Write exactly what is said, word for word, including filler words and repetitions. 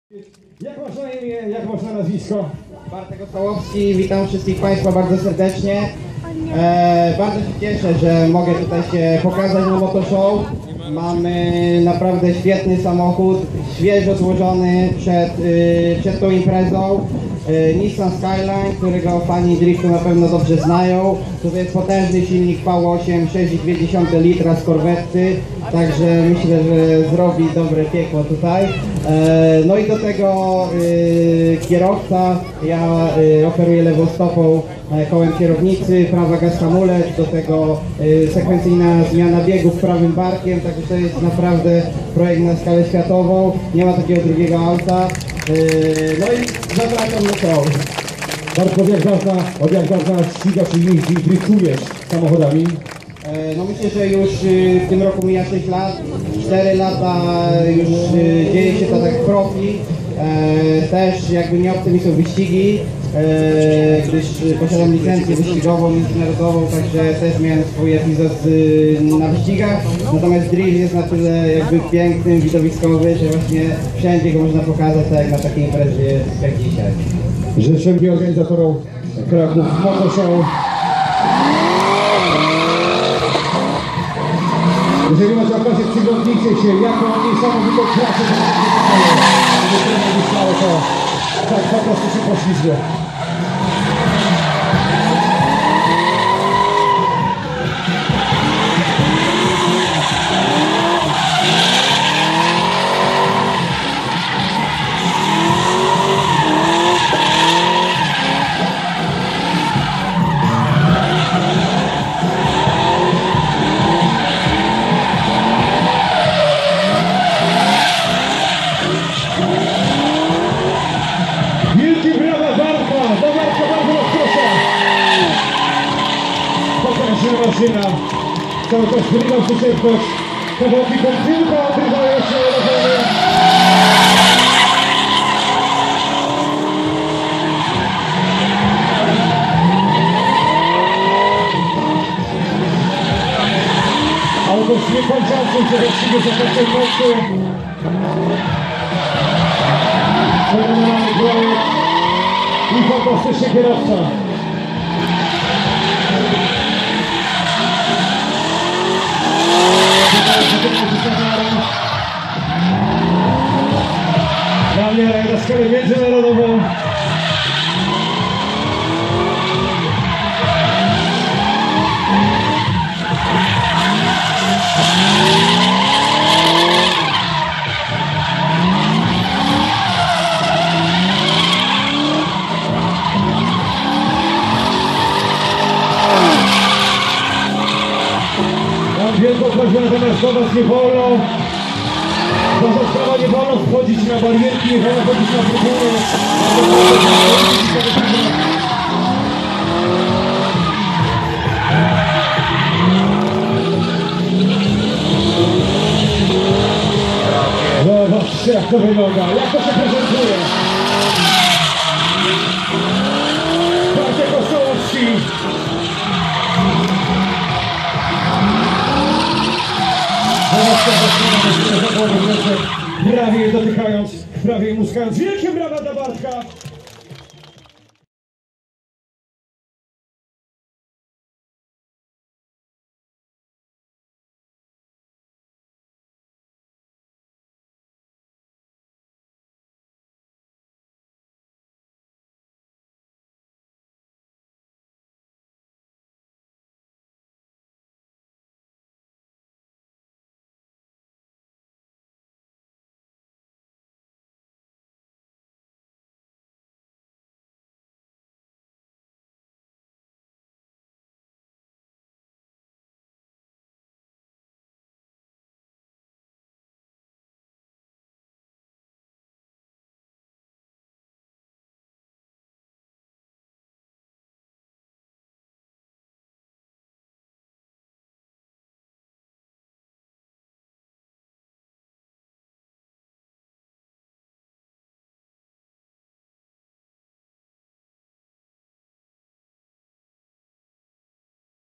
Jak masz na imię, jak masz na nazwisko? Bartek Okołowski, witam wszystkich Państwa bardzo serdecznie. E, bardzo się cieszę, że mogę tutaj się pokazać na Motoshow. Mamy naprawdę świetny samochód, świeżo złożony przed, y, przed tą imprezą. Y, Nissan Skyline, którego fani driftu na pewno dobrze znają. To jest potężny silnik V osiem, sześć i dwie dziesiąte litra z korwety, także myślę, że zrobi dobre piekło tutaj. E, no i do tego y, kierowca, ja y, operuję lewą stopą, kołem kierownicy, prawa gaz hamulec, do tego y, sekwencyjna zmiana biegów prawym barkiem, także to jest naprawdę projekt na skalę światową, nie ma takiego drugiego auta. Y, no i zapraszam na show. Bartko, od jak dawna, od jak dawna ścigasz i jeździsz, driftujesz samochodami? E, no myślę, że już y, w tym roku mija sześć lat, cztery lata już y, dzieje się to tak profi. E, też jakby nie obce mi są wyścigi, e, gdyż posiadam licencję wyścigową, międzynarodową, także też miałem swój epizod y, na wyścigach. Natomiast drift jest na tyle jakby pięknym, widowiskowy, że właśnie wszędzie go można pokazać, tak jak na takiej imprezie jak dzisiaj. Życzę organizatorom Kraków Motoshow. Jeżeli macie okazję, przyglądnijcie się, jaką niesamowitą klasę wystało, to tak po prostu się poślizgło. Maszyna, cały czas wyrwał się szybkość, kawałki podwórka odrywają się do góry. Auto z niekończącym się wyścigu za pierwszej nocy. Fenomenalny projekt i fantastyczny kierowca. Na miarę na skalę międzynarodową. Mam wielką prośbę, natomiast do was nie wolno. Wasza sprawa, nie wolno wchodzić na barierki, nie wolno wchodzić na trybuny. Zobaczcie, jak to wygląda, jak to się prezentuje. Bartek Okołowski. Prawie dotykając, prawie muskając. Wielkie brawa dla Bartka!